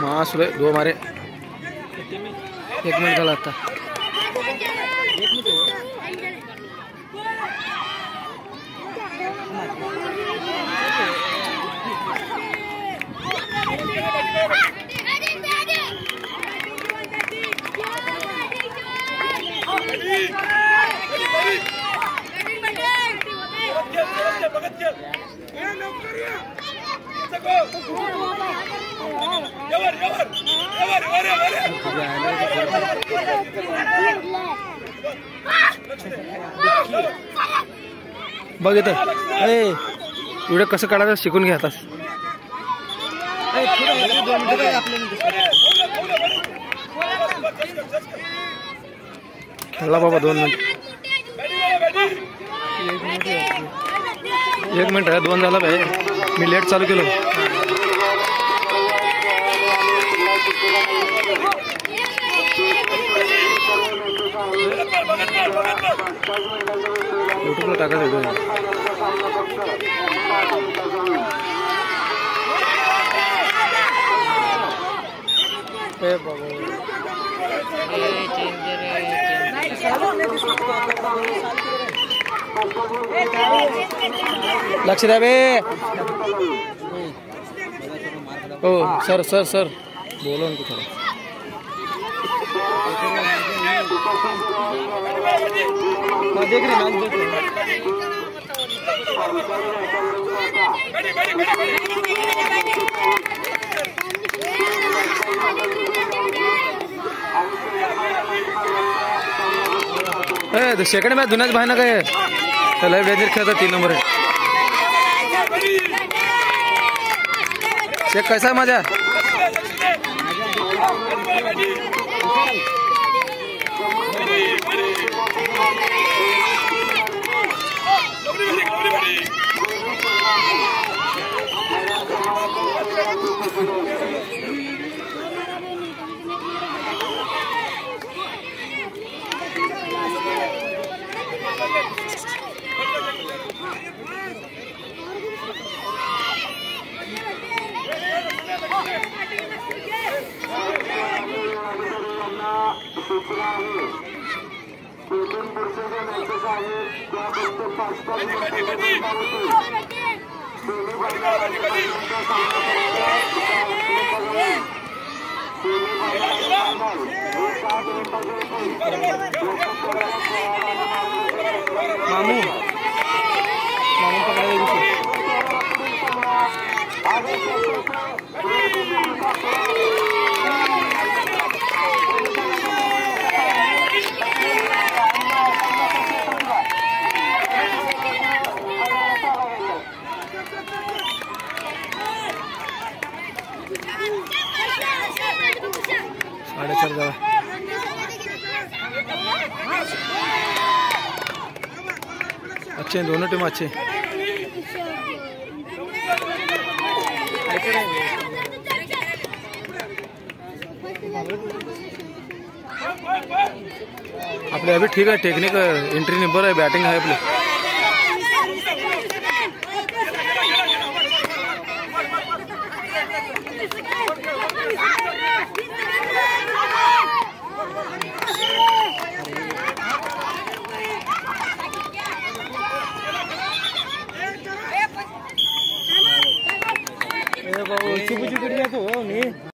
हाँ सुबह 2 मारे 1 मिनट का लगता। बघ इथं व्हिडिओ कसं काढायचं शिकून घ्या आता। खेळला बाबा 2 मिनिट 1 मिनिट आहे 2 झाला पाहिजे। मी लेट चालू केलो। यूट्यूबला टाका व्हिडिओ। लक्ष द्या बे। हो सर सर सर बोलो उनको थोड़ा। देख रहे मैच देख रहे। सेकंड मैच दुनियाच भाई ना काय लय डेंजर खेळता 3 नंबर है। शेख कैसा है मजा? मामू मामू पकड़े अच्छे दोनों टीम अच्छे। आपले अभी ठीक है टेक्निक एंट्री नंबर है बैटिंग है आपले। चुप चुप